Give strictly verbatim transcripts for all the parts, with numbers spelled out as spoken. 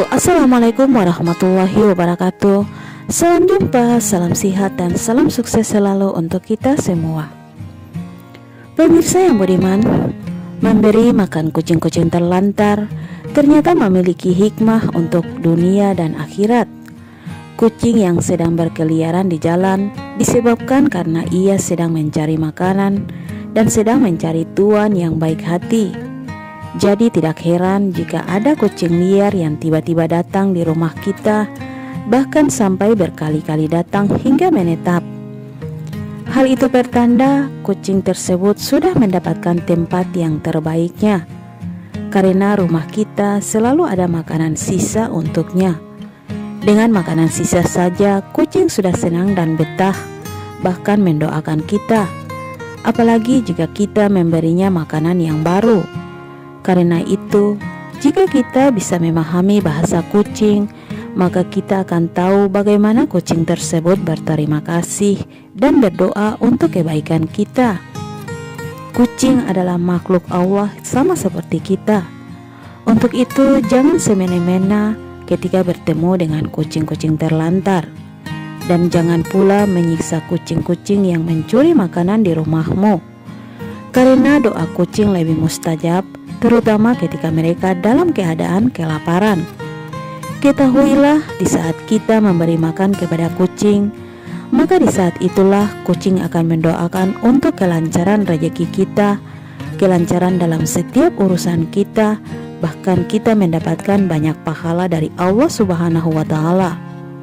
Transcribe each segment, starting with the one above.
Assalamualaikum warahmatullahi wabarakatuh. Salam jumpa, salam sehat dan salam sukses selalu untuk kita semua. Pemirsa yang budiman, memberi makan kucing-kucing terlantar ternyata memiliki hikmah untuk dunia dan akhirat. Kucing yang sedang berkeliaran di jalan disebabkan karena ia sedang mencari makanan dan sedang mencari tuan yang baik hati. Jadi tidak heran jika ada kucing liar yang tiba-tiba datang di rumah kita, bahkan sampai berkali-kali datang hingga menetap. Hal itu pertanda kucing tersebut sudah mendapatkan tempat yang terbaiknya, karena rumah kita selalu ada makanan sisa untuknya. Dengan makanan sisa saja kucing sudah senang dan betah, bahkan mendoakan kita. Apalagi jika kita memberinya makanan yang baru. Karena itu, jika kita bisa memahami bahasa kucing, maka kita akan tahu bagaimana kucing tersebut berterima kasih dan berdoa untuk kebaikan kita. Kucing adalah makhluk Allah sama seperti kita. Untuk itu, jangan semena-mena ketika bertemu dengan kucing-kucing terlantar. Dan jangan pula menyiksa kucing-kucing yang mencuri makanan di rumahmu. Karena doa kucing lebih mustajab, terutama ketika mereka dalam keadaan kelaparan. Ketahuilah, di saat kita memberi makan kepada kucing, maka di saat itulah kucing akan mendoakan untuk kelancaran rezeki kita, kelancaran dalam setiap urusan kita, bahkan kita mendapatkan banyak pahala dari Allah Subhanahu wa Ta'ala.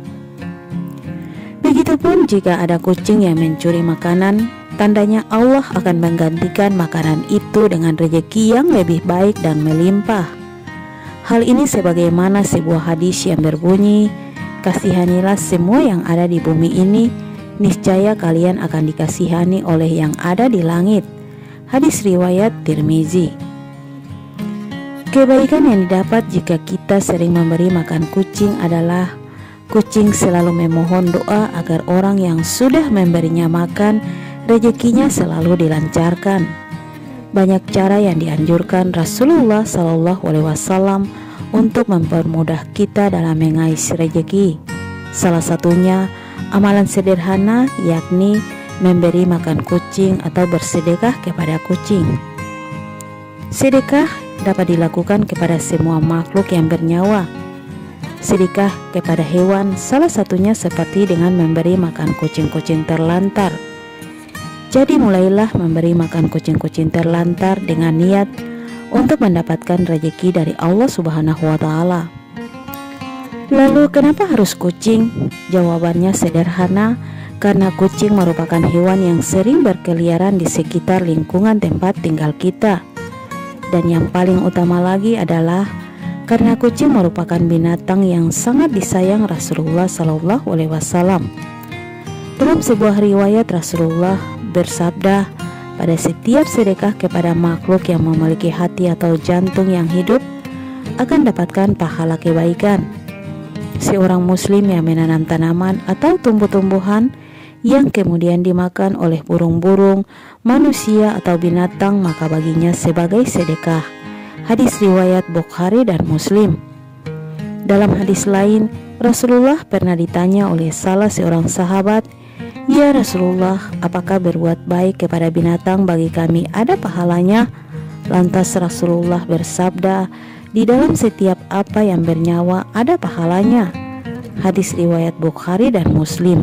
Begitupun jika ada kucing yang mencuri makanan, tandanya Allah akan menggantikan makanan itu dengan rezeki yang lebih baik dan melimpah. Hal ini sebagaimana sebuah hadis yang berbunyi, kasihanilah semua yang ada di bumi ini, niscaya kalian akan dikasihani oleh yang ada di langit. Hadis riwayat Tirmizi. Kebaikan yang didapat jika kita sering memberi makan kucing adalah kucing selalu memohon doa agar orang yang sudah memberinya makan rezekinya selalu dilancarkan. Banyak cara yang dianjurkan Rasulullah Shallallahu Alaihi Wasallam untuk mempermudah kita dalam mengais rezeki. Salah satunya amalan sederhana, yakni memberi makan kucing atau bersedekah kepada kucing. Sedekah dapat dilakukan kepada semua makhluk yang bernyawa. Sedekah kepada hewan salah satunya seperti dengan memberi makan kucing-kucing terlantar. Jadi mulailah memberi makan kucing-kucing terlantar dengan niat untuk mendapatkan rezeki dari Allah Subhanahu wa Ta'ala. Lalu kenapa harus kucing? Jawabannya sederhana, karena kucing merupakan hewan yang sering berkeliaran di sekitar lingkungan tempat tinggal kita. Dan yang paling utama lagi adalah karena kucing merupakan binatang yang sangat disayang Rasulullah Shallallahu Alaihi Wasallam. Dalam sebuah riwayat Rasulullah bersabda, pada setiap sedekah kepada makhluk yang memiliki hati atau jantung yang hidup akan dapatkan pahala kebaikan. Seorang muslim yang menanam tanaman atau tumbuh-tumbuhan yang kemudian dimakan oleh burung-burung, manusia atau binatang, maka baginya sebagai sedekah. Hadis riwayat Bukhari dan Muslim. Dalam hadis lain, Rasulullah pernah ditanya oleh salah seorang sahabat, "Ya Rasulullah, apakah berbuat baik kepada binatang bagi kami ada pahalanya?" Lantas Rasulullah bersabda, "Di dalam setiap apa yang bernyawa ada pahalanya." Hadis riwayat Bukhari dan Muslim.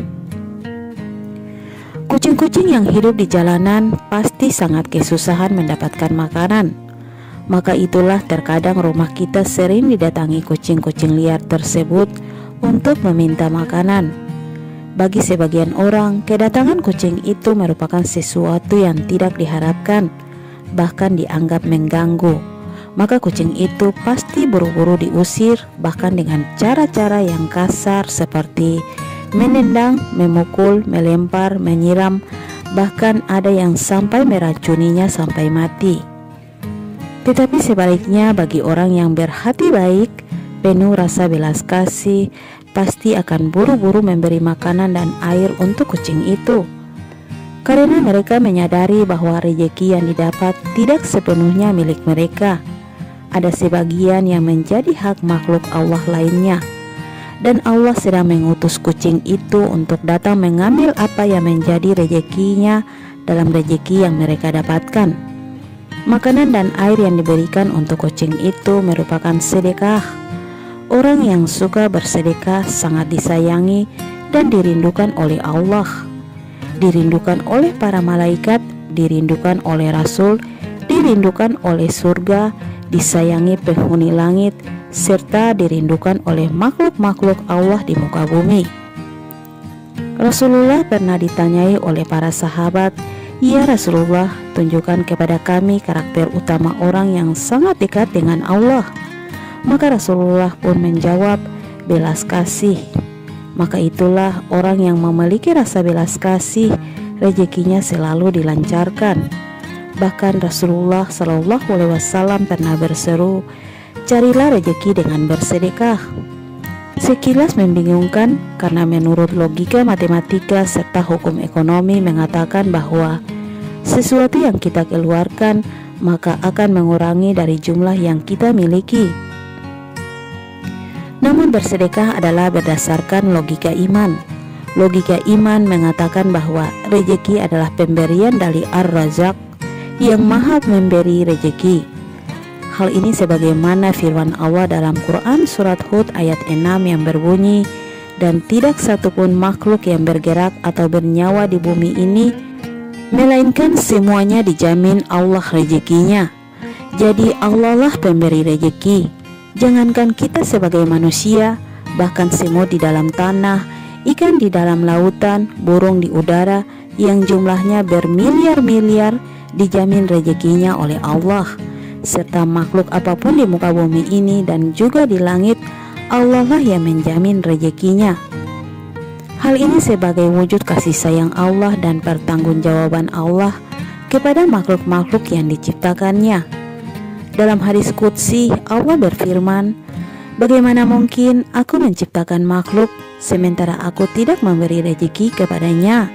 Kucing-kucing yang hidup di jalanan pasti sangat kesusahan mendapatkan makanan. Maka itulah terkadang rumah kita sering didatangi kucing-kucing liar tersebut untuk meminta makanan. Bagi sebagian orang, kedatangan kucing itu merupakan sesuatu yang tidak diharapkan, bahkan dianggap mengganggu. Maka kucing itu pasti buru-buru diusir, bahkan dengan cara-cara yang kasar seperti menendang, memukul, melempar, menyiram, bahkan ada yang sampai meracuninya sampai mati. Tetapi sebaliknya, bagi orang yang berhati baik, penuh rasa belas kasih, pasti akan buru-buru memberi makanan dan air untuk kucing itu. Karena mereka menyadari bahwa rezeki yang didapat tidak sepenuhnya milik mereka. ada sebagian yang menjadi hak makhluk Allah lainnya. Dan Allah sedang mengutus kucing itu untuk datang mengambil apa yang menjadi rezekinya dalam rezeki yang mereka dapatkan. Makanan dan air yang diberikan untuk kucing itu merupakan sedekah. Orang yang suka bersedekah sangat disayangi dan dirindukan oleh Allah, dirindukan oleh para malaikat, dirindukan oleh Rasul, dirindukan oleh surga, disayangi penghuni langit, serta dirindukan oleh makhluk-makhluk Allah di muka bumi. Rasulullah pernah ditanyai oleh para sahabat, "Ya Rasulullah, tunjukkan kepada kami karakter utama orang yang sangat dekat dengan Allah." Maka Rasulullah pun menjawab, "Belas kasih." Maka itulah orang yang memiliki rasa belas kasih, rezekinya selalu dilancarkan. Bahkan Rasulullah Shallallahu Alaihi Wasallam pernah berseru, "Carilah rezeki dengan bersedekah." Sekilas membingungkan karena menurut logika matematika serta hukum ekonomi mengatakan bahwa sesuatu yang kita keluarkan maka akan mengurangi dari jumlah yang kita miliki. Namun bersedekah adalah berdasarkan logika iman. Logika iman mengatakan bahwa rezeki adalah pemberian dari Ar-Razzaq yang maha memberi rezeki. Hal ini sebagaimana firman Allah dalam Quran surat Hud ayat enam yang berbunyi, "Dan tidak satupun makhluk yang bergerak atau bernyawa di bumi ini, melainkan semuanya dijamin Allah rezekinya." Jadi Allah lah pemberi rezeki. Jangankan kita sebagai manusia, bahkan semut di dalam tanah, ikan di dalam lautan, burung di udara yang jumlahnya bermiliar-miliar dijamin rezekinya oleh Allah. Serta makhluk apapun di muka bumi ini dan juga di langit, Allah lah yang menjamin rezekinya. Hal ini sebagai wujud kasih sayang Allah dan pertanggungjawaban Allah kepada makhluk-makhluk yang diciptakannya. Dalam hadis qudsi Allah berfirman, "Bagaimana mungkin aku menciptakan makhluk sementara aku tidak memberi rezeki kepadanya?"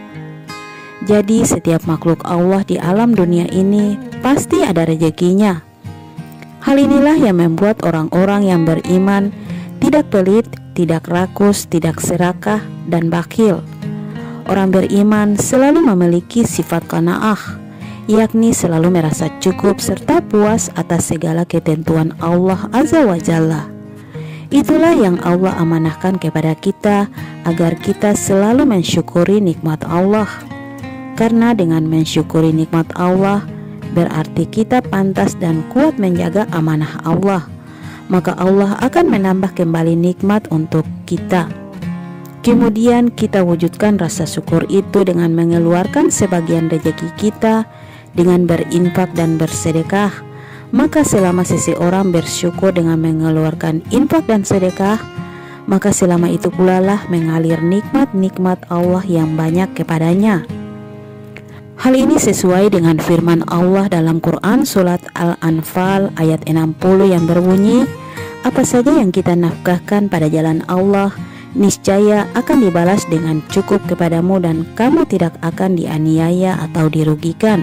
Jadi setiap makhluk Allah di alam dunia ini pasti ada rezekinya. Hal inilah yang membuat orang-orang yang beriman tidak pelit, tidak rakus, tidak serakah, dan bakhil. Orang beriman selalu memiliki sifat qanaah, yakni selalu merasa cukup serta puas atas segala ketentuan Allah Azza wa Jalla. Itulah yang Allah amanahkan kepada kita agar kita selalu mensyukuri nikmat Allah. Karena dengan mensyukuri nikmat Allah berarti kita pantas dan kuat menjaga amanah Allah. Maka Allah akan menambah kembali nikmat untuk kita. Kemudian kita wujudkan rasa syukur itu dengan mengeluarkan sebagian rezeki kita dengan berinfak dan bersedekah. Maka selama seseorang bersyukur dengan mengeluarkan infak dan sedekah, maka selama itu pula lah mengalir nikmat-nikmat Allah yang banyak kepadanya. Hal ini sesuai dengan firman Allah dalam Quran surat Al-Anfal ayat enam puluh yang berbunyi, "Apa saja yang kita nafkahkan pada jalan Allah, niscaya akan dibalas dengan cukup kepadamu dan kamu tidak akan dianiaya atau dirugikan."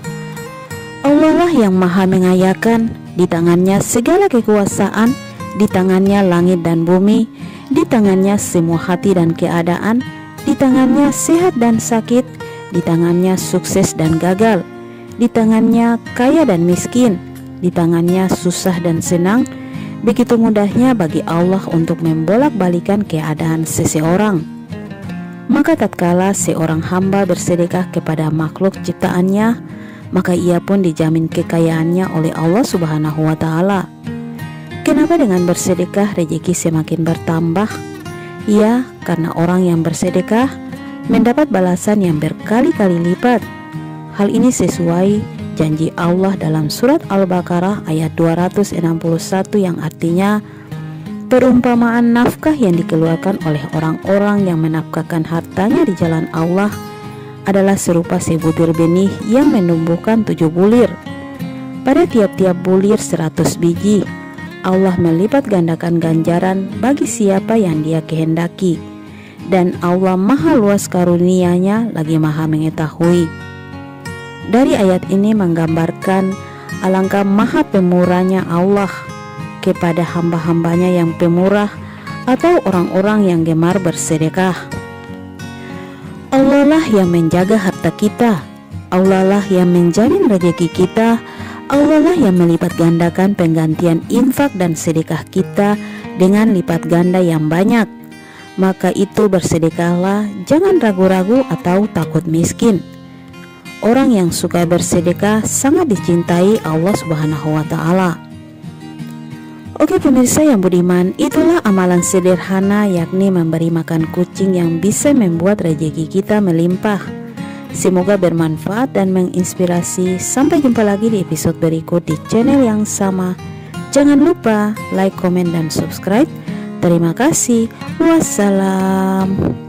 Allah lah yang maha mengayakan, di tangannya segala kekuasaan, di tangannya langit dan bumi, di tangannya semua hati dan keadaan, di tangannya sehat dan sakit, di tangannya sukses dan gagal, di tangannya kaya dan miskin, di tangannya susah dan senang. Begitu mudahnya bagi Allah untuk membolak-balikan keadaan seseorang. Maka tatkala seorang hamba bersedekah kepada makhluk ciptaannya, maka ia pun dijamin kekayaannya oleh Allah Subhanahu wa Ta'ala. Kenapa dengan bersedekah rezeki semakin bertambah? Ya, karena orang yang bersedekah mendapat balasan yang berkali-kali lipat. Hal ini sesuai janji Allah dalam surat Al-Baqarah ayat dua ratus enam puluh satu yang artinya, perumpamaan nafkah yang dikeluarkan oleh orang-orang yang menafkahkan hartanya di jalan Allah adalah serupa sebutir benih yang menumbuhkan tujuh bulir. Pada tiap-tiap bulir seratus biji, Allah melipat gandakan ganjaran bagi siapa yang Dia kehendaki. Dan Allah maha luas karunia-Nya lagi maha mengetahui. Dari ayat ini menggambarkan Alangkah maha pemurahnya Allah kepada hamba-hambanya yang pemurah atau orang-orang yang gemar bersedekah. Allah lah yang menjaga harta kita, Allah lah yang menjamin rezeki kita, Allah lah yang melipat gandakan penggantian infak dan sedekah kita dengan lipat ganda yang banyak. Maka itu bersedekahlah, jangan ragu-ragu atau takut miskin. Orang yang suka bersedekah sangat dicintai Allah Subhanahu wa Ta'ala. Oke pemirsa yang budiman, itulah amalan sederhana, yakni memberi makan kucing yang bisa membuat rezeki kita melimpah. Semoga bermanfaat dan menginspirasi. Sampai jumpa lagi di episode berikut di channel yang sama. Jangan lupa like, komen, dan subscribe. Terima kasih. Wassalam.